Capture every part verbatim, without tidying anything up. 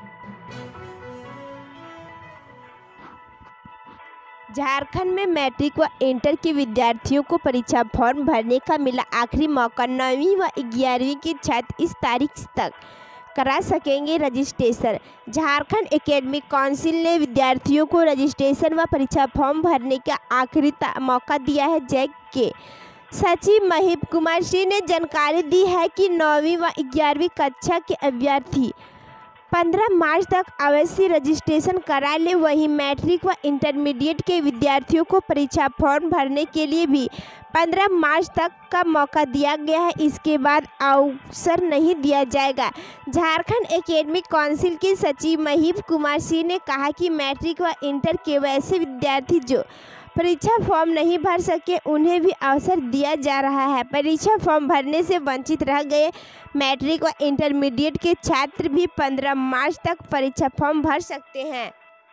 झारखंड में मैट्रिक व इंटर के विद्यार्थियों को परीक्षा फॉर्म भरने का मिला आखिरी मौका। नौवीं व ग्यारहवीं के छात्र इस तारीख तक करा सकेंगे रजिस्ट्रेशन। झारखंड एकेडमिक काउंसिल ने विद्यार्थियों को रजिस्ट्रेशन व परीक्षा फॉर्म भरने का आखिरी मौका दिया है। जैक के सचिव महीप कुमार सिंह ने जानकारी दी है कि नौवीं व ग्यारहवीं कक्षा के अभ्यर्थी पंद्रह मार्च तक अवश्य रजिस्ट्रेशन करा ले। वहीं मैट्रिक व इंटरमीडिएट के विद्यार्थियों को परीक्षा फॉर्म भरने के लिए भी पंद्रह मार्च तक का मौका दिया गया है। इसके बाद अवसर नहीं दिया जाएगा। झारखंड एकेडमिक काउंसिल के सचिव महीप कुमार सिंह ने कहा कि मैट्रिक व इंटर के वैसे विद्यार्थी जो परीक्षा फॉर्म नहीं भर सके उन्हें भी अवसर दिया जा रहा है। परीक्षा फॉर्म भरने से वंचित रह गए मैट्रिक व इंटरमीडिएट के छात्र भी पंद्रह मार्च तक परीक्षा फॉर्म भर सकते हैं।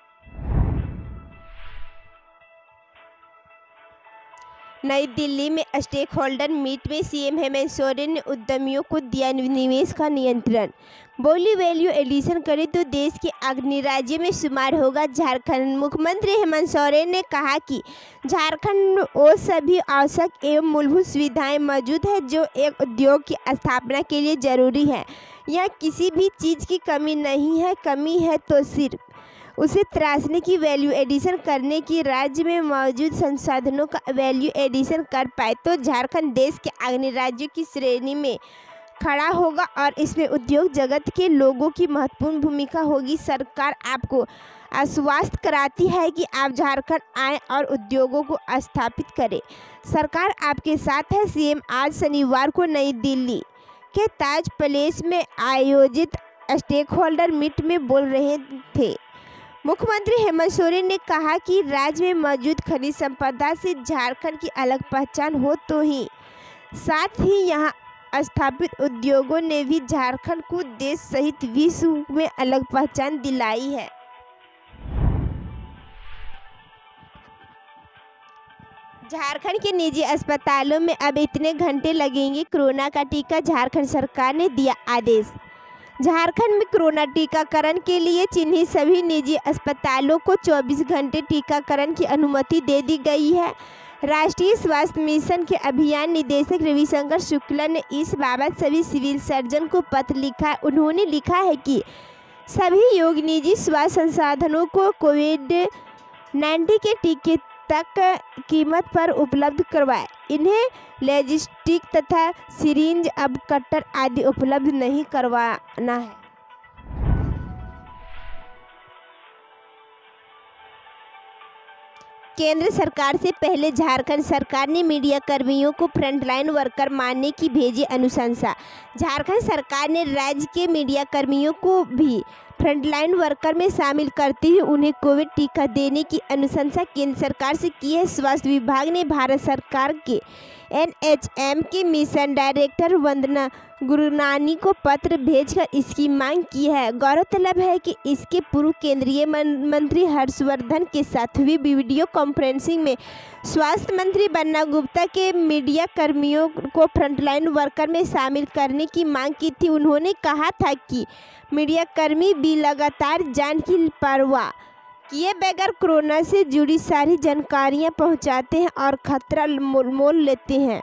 नई दिल्ली में स्टेक होल्डर मीट में सीएम हेमंत सोरेन ने उद्यमियों को दिया निवेश का नियंत्रण। बोली वैल्यू एडिशन करें तो देश के अग्रणी राज्य में शुमार होगा झारखंड। मुख्यमंत्री हेमंत सोरेन ने कहा कि झारखंड में वो सभी आवश्यक एवं मूलभूत सुविधाएं मौजूद है जो एक उद्योग की स्थापना के लिए जरूरी है। यहाँ किसी भी चीज़ की कमी नहीं है, कमी है तो सिर्फ उसे तराशने की, वैल्यू एडिशन करने की। राज्य में मौजूद संसाधनों का वैल्यू एडिशन कर पाए तो झारखंड देश के अग्रणी राज्यों की श्रेणी में खड़ा होगा और इसमें उद्योग जगत के लोगों की महत्वपूर्ण भूमिका होगी। सरकार आपको आश्वस्त कराती है कि आप झारखंड आएं और उद्योगों को स्थापित करें। सरकार आपके साथ है। सीएम आज शनिवार को नई दिल्ली के ताज पैलेस में आयोजित स्टेक होल्डर मीट में बोल रहे थे। मुख्यमंत्री हेमंत सोरेन ने कहा कि राज्य में मौजूद खनिज संपदा से झारखंड की अलग पहचान हो तो ही साथ ही यहां स्थापित उद्योगों ने भी झारखंड को देश सहित विश्व में अलग पहचान दिलाई है। झारखंड के निजी अस्पतालों में अब इतने घंटे लगेंगे कोरोना का टीका, झारखंड सरकार ने दिया आदेश। झारखंड में कोरोना टीकाकरण के लिए चिन्हित सभी निजी अस्पतालों को चौबीस घंटे टीकाकरण की अनुमति दे दी गई है। राष्ट्रीय स्वास्थ्य मिशन के अभियान निदेशक रविशंकर शुक्ला ने इस बाबत सभी सिविल सर्जन को पत्र लिखा। उन्होंने लिखा है कि सभी योग्य निजी स्वास्थ्य संसाधनों को कोविड नाइन्टीन के टीके तक कीमत पर उपलब्ध करवाएं। इन्हें लॉजिस्टिक तथा सिरिंज अब कट्टर आदि उपलब्ध नहीं करवाना है। केंद्र सरकार से पहले झारखंड सरकार ने मीडिया कर्मियों को फ्रंटलाइन वर्कर मानने की भेजी अनुशंसा। झारखंड सरकार ने राज्य के मीडिया कर्मियों को भी फ्रंटलाइन वर्कर में शामिल करते हुए उन्हें कोविड टीका देने की अनुशंसा केंद्र सरकार से की है। स्वास्थ्य विभाग ने भारत सरकार के एनएचएम के मिशन डायरेक्टर वंदना गुरनानी को पत्र भेजकर इसकी मांग की है। गौरतलब है कि इसके पूर्व केंद्रीय मंत्री हर्षवर्धन के साथ हुई वीडियो कॉन्फ्रेंसिंग में स्वास्थ्य मंत्री बन्ना गुप्ता के मीडिया कर्मियों को फ्रंटलाइन वर्कर में शामिल करने की मांग की थी। उन्होंने कहा था कि मीडिया कर्मी भी लगातार जान की परवाह किए बगैर कोरोना से जुड़ी सारी जानकारियां पहुंचाते हैं और खतरा मोल लेते हैं।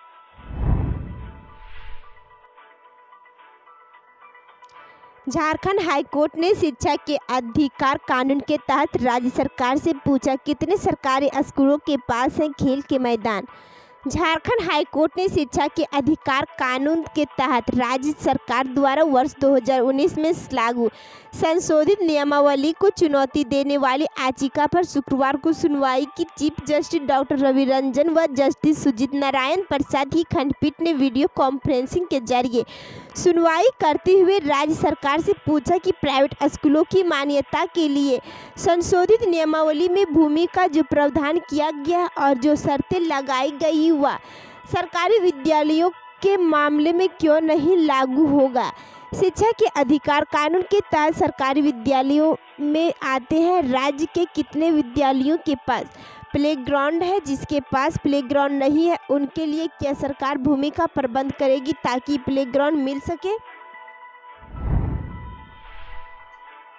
झारखंड हाईकोर्ट ने शिक्षा के अधिकार कानून के तहत राज्य सरकार से पूछा कितने सरकारी स्कूलों के पास हैं खेल के मैदान। झारखंड हाईकोर्ट ने शिक्षा के अधिकार कानून के तहत राज्य सरकार द्वारा वर्ष दो हज़ार उन्नीस में लागू संशोधित नियमावली को चुनौती देने वाली याचिका पर शुक्रवार को सुनवाई की। Chief justice doctor Ravi Ranjan व जस्टिस सुजीत नारायण प्रसाद की खंडपीठ ने वीडियो कॉन्फ्रेंसिंग के जरिए सुनवाई करते हुए राज्य सरकार से पूछा कि प्राइवेट स्कूलों की मान्यता के लिए संशोधित नियमावली में भूमि का जो प्रावधान किया गया और जो शर्तें लगाई गई वह सरकारी विद्यालयों के मामले में क्यों नहीं लागू होगा। शिक्षा के अधिकार कानून के तहत सरकारी विद्यालयों में आते हैं राज्य के कितने विद्यालयों के पास प्लेग्राउंड है, जिसके पास प्लेग्राउंड नहीं है उनके लिए क्या सरकार भूमि का प्रबंध करेगी ताकि प्लेग्राउंड मिल सके।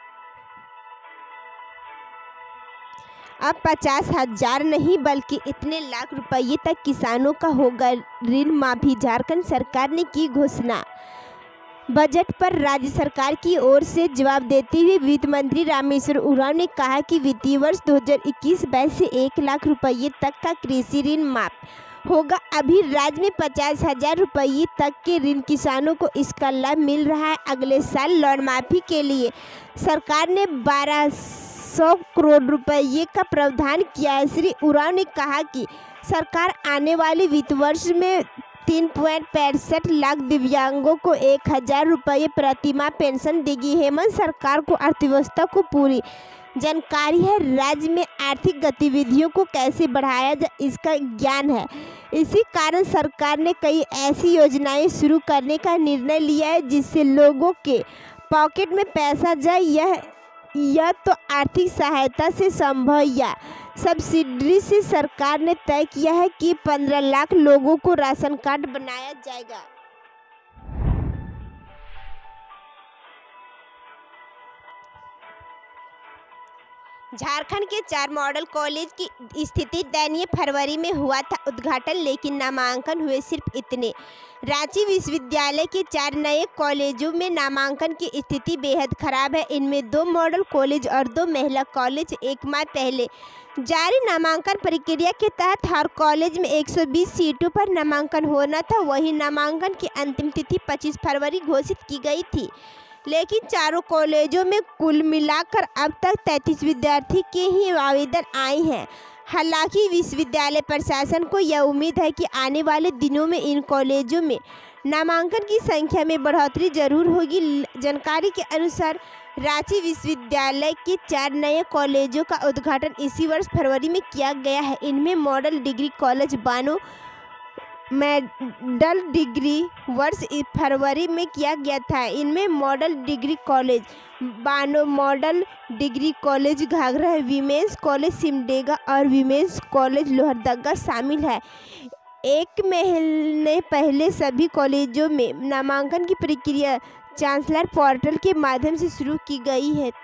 अब पचास हजार नहीं बल्कि इतने लाख रुपये तक किसानों का होगा ऋण माफी। झारखंड सरकार ने की घोषणा। बजट पर राज्य सरकार की ओर से जवाब देते हुए वित्त मंत्री रामेश्वर उरांव ने कहा कि वित्तीय वर्ष दो हज़ार इक्कीस बाईस से एक लाख रुपये तक का कृषि ऋण माफ होगा। अभी राज्य में पचास हजार रुपये तक के ऋण किसानों को इसका लाभ मिल रहा है। अगले साल लोन माफी के लिए सरकार ने बारह सौ करोड़ रुपये का प्रावधान किया है। श्री उरांव ने कहा कि सरकार आने वाले वित्त वर्ष में तीन पॉइंट पैंसठ लाख दिव्यांगों को एक हजार रुपये प्रतिमाह पेंशन देगी। हेमंत सरकार को अर्थव्यवस्था को पूरी जानकारी है, राज्य में आर्थिक गतिविधियों को कैसे बढ़ाया जाए इसका ज्ञान है। इसी कारण सरकार ने कई ऐसी योजनाएं शुरू करने का निर्णय लिया है जिससे लोगों के पॉकेट में पैसा जाए। यह यह तो आर्थिक सहायता से संभव या सब्सिडी से सरकार ने तय किया है कि पंद्रह लाख लोगों को राशन कार्ड बनाया जाएगा। झारखंड के चार मॉडल कॉलेज की स्थिति दयनीय। फरवरी में हुआ था उद्घाटन लेकिन नामांकन हुए सिर्फ इतने। रांची विश्वविद्यालय के चार नए कॉलेजों में नामांकन की स्थिति बेहद खराब है। इनमें दो मॉडल कॉलेज और दो महिला कॉलेज। एक माह पहले जारी नामांकन प्रक्रिया के तहत हर कॉलेज में एक सौ बीस सीटों पर नामांकन होना था। वहीं नामांकन की अंतिम तिथि पच्चीस फरवरी घोषित की गई थी, लेकिन चारों कॉलेजों में कुल मिलाकर अब तक तैंतीस विद्यार्थी के ही आवेदन आए हैं। हालांकि विश्वविद्यालय प्रशासन को यह उम्मीद है कि आने वाले दिनों में इन कॉलेजों में नामांकन की संख्या में बढ़ोतरी जरूर होगी। जानकारी के अनुसार रांची विश्वविद्यालय के चार नए कॉलेजों का उद्घाटन इसी वर्ष फरवरी में किया गया है। इनमें model degree college Bano medal degree वर्ष फरवरी में किया गया था। इनमें model degree college Bano, model degree college Ghaghra, women's college Simdega और वीमेंस कॉलेज लोहरदगा शामिल है। एक महीने पहले सभी कॉलेजों में नामांकन की प्रक्रिया चांसलर पोर्टल के माध्यम से शुरू की गई है।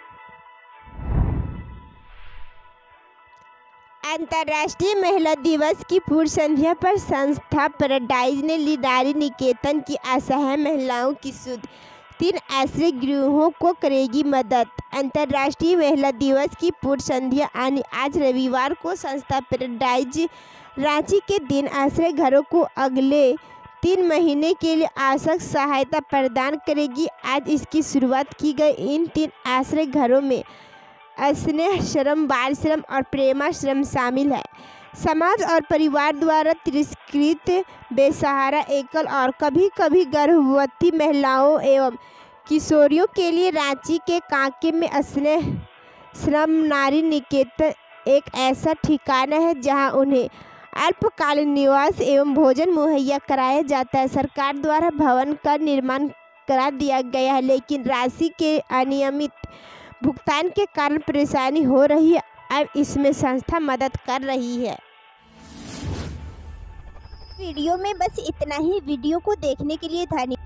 अंतर्राष्ट्रीय महिला दिवस की पूर्व संध्या पर संस्था पैराडाइज ने ली नारी निकेतन की असहाय महिलाओं की सुध तीन आश्रय गृहों को करेगी मदद। अंतर्राष्ट्रीय महिला दिवस की पूर्व संध्या यानी आज रविवार को संस्था पैराडाइज रांची के दिन आश्रय घरों को अगले तीन महीने के लिए आवश्यक सहायता प्रदान करेगी। आज इसकी शुरुआत की गई। इन तीन आश्रय घरों में स्नेह श्रम, बाल श्रम और प्रेमाश्रम शामिल है। समाज और परिवार द्वारा तिरस्कृत, बेसहारा, एकल और कभी कभी गर्भवती महिलाओं एवं किशोरियों के लिए रांची के कांके में स्नेह श्रम नारी निकेतन एक ऐसा ठिकाना है जहां उन्हें अल्पकालीन निवास एवं भोजन मुहैया कराया जाता है। सरकार द्वारा भवन का निर्माण करा दिया गया है, लेकिन राशि के अनियमित भुगतान के कारण परेशानी हो रही है। अब इसमें संस्था मदद कर रही है। वीडियो में बस इतना ही। वीडियो को देखने के लिए धन्यवाद।